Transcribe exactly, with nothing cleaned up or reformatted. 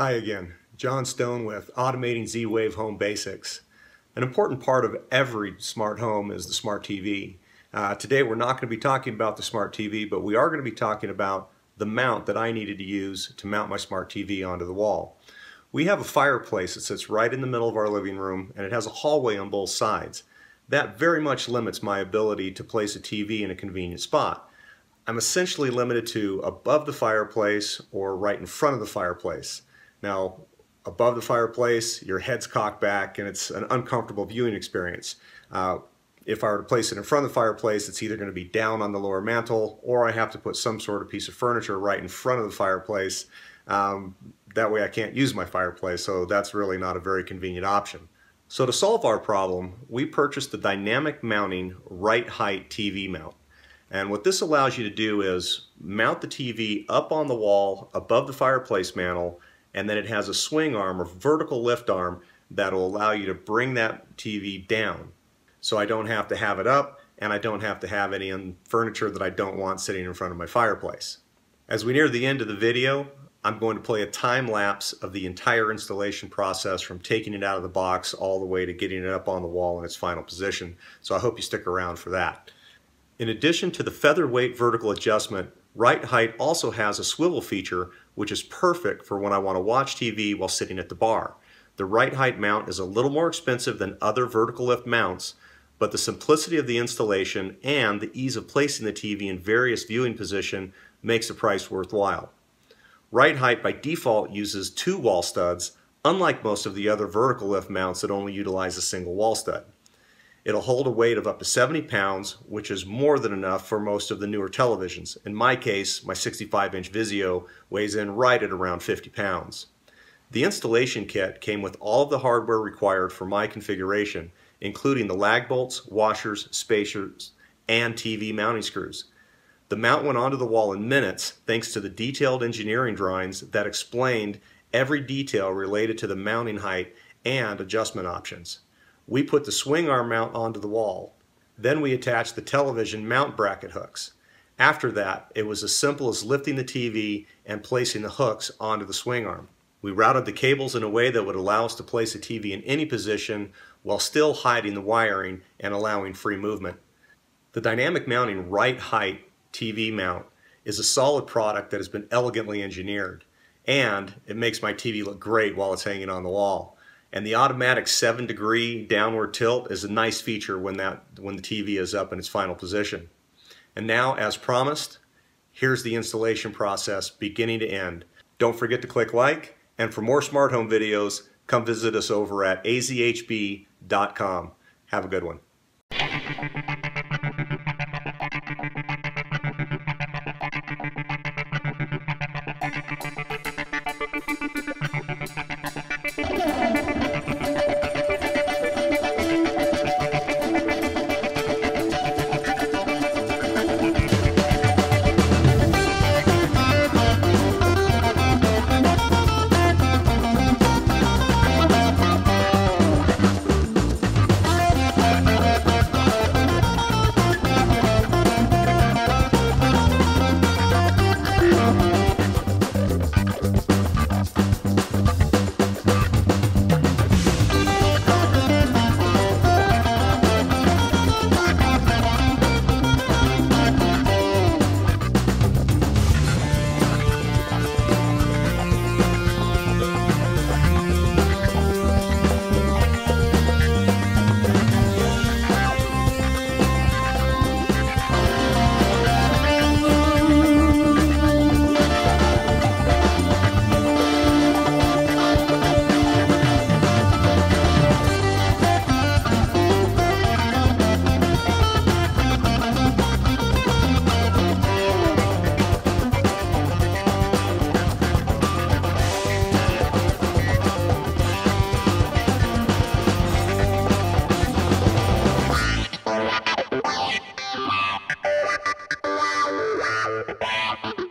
Hi again, John Stone with Automating Z-Wave Home Basics. An important part of every smart home is the smart T V. Uh, today we're not going to be talking about the smart T V, but we are going to be talking about the mount that I needed to use to mount my smart T V onto the wall. We have a fireplace that sits right in the middle of our living room, and it has a hallway on both sides. That very much limits my ability to place a T V in a convenient spot. I'm essentially limited to above the fireplace or right in front of the fireplace. Now, above the fireplace, your head's cocked back and it's an uncomfortable viewing experience. Uh, if I were to place it in front of the fireplace, it's either going to be down on the lower mantle, or I have to put some sort of piece of furniture right in front of the fireplace. Um, that way I can't use my fireplace, so that's really not a very convenient option. So to solve our problem, we purchased the dynamic mounting right height T V mount. And what this allows you to do is mount the T V up on the wall above the fireplace mantle, and then it has a swing arm or vertical lift arm that will allow you to bring that T V down. So I don't have to have it up, and I don't have to have any furniture that I don't want sitting in front of my fireplace. As we near the end of the video, I'm going to play a time lapse of the entire installation process from taking it out of the box all the way to getting it up on the wall in its final position. So I hope you stick around for that. In addition to the featherweight vertical adjustment, Right Height also has a swivel feature which is perfect for when I want to watch T V while sitting at the bar. The Right Height mount is a little more expensive than other vertical lift mounts, but the simplicity of the installation and the ease of placing the T V in various viewing positions makes the price worthwhile. Right Height by default uses two wall studs, unlike most of the other vertical lift mounts that only utilize a single wall stud. It'll hold a weight of up to seventy pounds, which is more than enough for most of the newer televisions. In my case, my sixty-five inch Vizio weighs in right at around fifty pounds. The installation kit came with all of the hardware required for my configuration, including the lag bolts, washers, spacers, and T V mounting screws. The mount went onto the wall in minutes thanks to the detailed engineering drawings that explained every detail related to the mounting height and adjustment options. We put the swing arm mount onto the wall. Then we attached the television mount bracket hooks. After that, it was as simple as lifting the T V and placing the hooks onto the swing arm. We routed the cables in a way that would allow us to place a T V in any position while still hiding the wiring and allowing free movement. The dynamic mounting Right Height T V mount is a solid product that has been elegantly engineered, and it makes my T V look great while it's hanging on the wall. And the automatic seven degree downward tilt is a nice feature when, that, when the T V is up in its final position. And now, as promised, here's the installation process beginning to end. Don't forget to click like, and for more smart home videos, come visit us over at A Z H B dot com. Have a good one. Bye.